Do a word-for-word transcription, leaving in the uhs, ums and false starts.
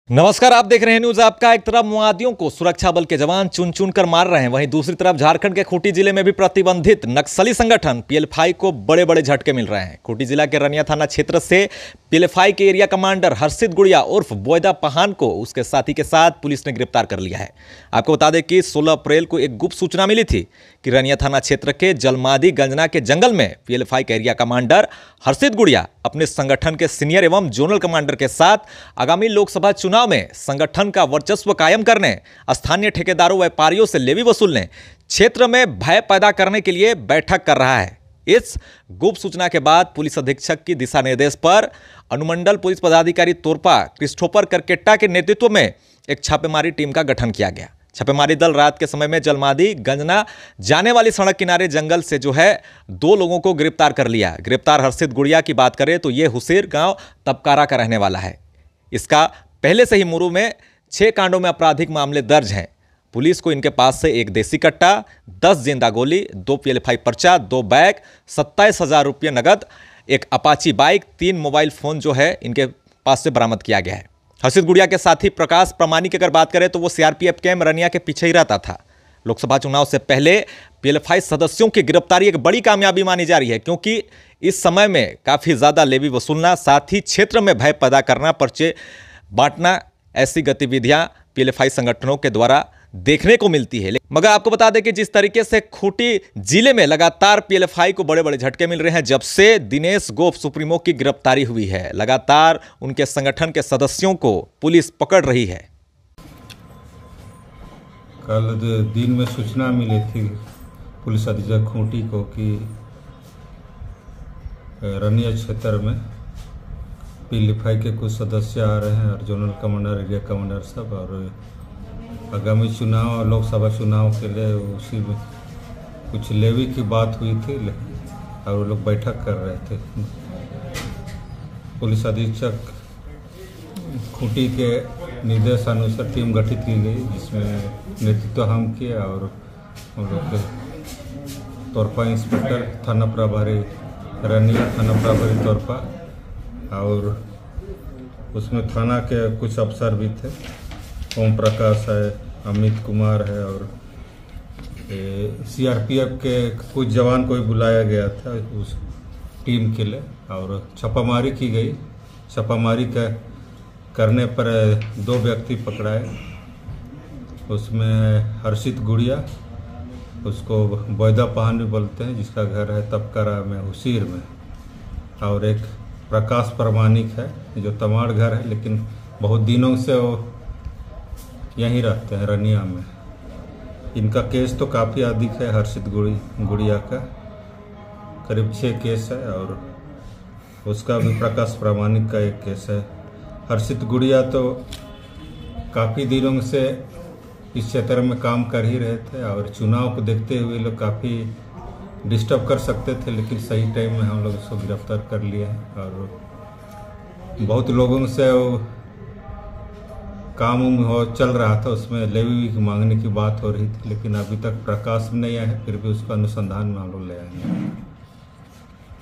नमस्कार, आप देख रहे हैं न्यूज आपका। एक तरफ माओवादियों को सुरक्षा बल के जवान चुन चुन कर मार रहे हैं, वहीं दूसरी तरफ झारखंड के खूंटी जिले में भी प्रतिबंधित नक्सली संगठन पीएलएफआई को बड़े बड़े झटके मिल रहे हैं। खूंटी जिला के रनिया थाना क्षेत्र से पीएलएफआई के एरिया कमांडर हर्षित गुड़िया उर्फ बोयदा पहान को उसके साथी के साथ पुलिस ने गिरफ्तार कर लिया है। आपको बता दें कि सोलह अप्रैल को एक गुप्त सूचना मिली थी कि रनिया थाना क्षेत्र के जलमादी गंजना के जंगल में पीएलएफआई के एरिया कमांडर हर्षित गुड़िया अपने संगठन के सीनियर एवं जोनल कमांडर के साथ आगामी लोकसभा चुनाव में संगठन का वर्चस्व कायम करने, स्थानीय ठेकेदारों व्यापारियों से लेवी वसूलने, क्षेत्र में भय पैदा करने के लिए बैठक कर रहा है। इस गुप्त सूचना के बाद पुलिस अधीक्षक की दिशा निर्देश पर अनुमंडल पुलिस पदाधिकारी तोरपा क्रिस्टोफर करकेट्टा के नेतृत्व में एक छापेमारी टीम का गठन किया गया। छापेमारी दल रात के समय में जलमादी गंजना जाने वाली सड़क किनारे जंगल से जो है दो लोगों को गिरफ्तार कर लिया। गिरफ्तार हर्षित गुड़िया की बात करें तो ये हुसैर गांव तबकारा का रहने वाला है। इसका पहले से ही मुरू में छह कांडों में आपराधिक मामले दर्ज हैं। पुलिस को इनके पास से एक देसी कट्टा, दस जिंदा गोली, दो पीएलएफआई पर्चा, दो बैग, सत्ताईस हजार रुपये नगद, एक अपाची बाइक, तीन मोबाइल फोन जो है इनके पास से बरामद किया गया है। हर्षित गुड़िया के साथी प्रकाश प्रमाणिक की अगर बात करें तो वो सीआरपीएफ कैंप रनिया के पीछे ही रहता था। लोकसभा चुनाव से पहले पीएलएफआई सदस्यों की गिरफ्तारी एक बड़ी कामयाबी मानी जा रही है, क्योंकि इस समय में काफ़ी ज़्यादा लेवी वसूलना, साथ ही क्षेत्र में भय पैदा करना, पर्चे बांटना, ऐसी गतिविधियां पीएलएफआई संगठनों के द्वारा देखने को मिलती है। मगर आपको बता दें कि जिस तरीके से खूंटी जिले में लगातार पीएलएफआई को बड़े बड़े झटके मिल रहे हैं जब से दिनेश गोप सुप्रीमो की गिरफ्तारी हुई है, लगातार उनके संगठन के सदस्यों को पुलिस पकड़ रही है। कल दिन में सूचना मिली थी पुलिस अधीक्षक खूंटी को कि रनिया क्षेत्र में पीएलएफआई के कुछ सदस्य आ रहे हैं और जोनल कमांडर, एरिया कमांडर सब, और आगामी चुनाव, लोकसभा चुनाव के लिए उसी में कुछ लेवी की बात हुई थी और वो लोग बैठक कर रहे थे। पुलिस अधीक्षक खूंटी के निर्देशानुसार टीम गठित की गई, जिसमें नेतृत्व हम किए और हम लोग के तोरपा इंस्पेक्टर, थाना प्रभारी रनिया, थाना प्रभारी तोरपा, और उसमें थाना के कुछ अफसर भी थे। ओम प्रकाश है, अमित कुमार है, और सीआरपीएफ के कुछ जवान को भी बुलाया गया था उस टीम के लिए, और छापामारी की गई। छापामारी का करने पर दो व्यक्ति पकड़ाए। उसमें हर्षित गुड़िया, उसको बोयदा पहान भी बोलते हैं, जिसका घर है तबकारा में, हुसैर में, और एक प्रकाश प्रमाणिक है जो तमाड़ घर है, लेकिन बहुत दिनों से वो यहीं रहते हैं रनिया में। इनका केस तो काफ़ी अधिक है। हर्षित गुड़ी गुड़िया का करीब छः केस है, और उसका भी प्रकाश प्रमाणिक का एक केस है। हर्षित गुड़िया तो काफ़ी दिनों से इस क्षेत्र में काम कर ही रहे थे, और चुनाव को देखते हुए लोग काफ़ी डिस्टर्ब कर सकते थे, लेकिन सही टाइम में हम लोग उसको गिरफ्तार कर लिए हैं। और बहुत लोगों से वो काम हो चल रहा था, उसमें लेवी की मांगने की बात हो रही थी, लेकिन अभी तक प्रकाश में नहीं आया है। फिर भी उसका अनुसंधान में हम लोग ले आएंगे।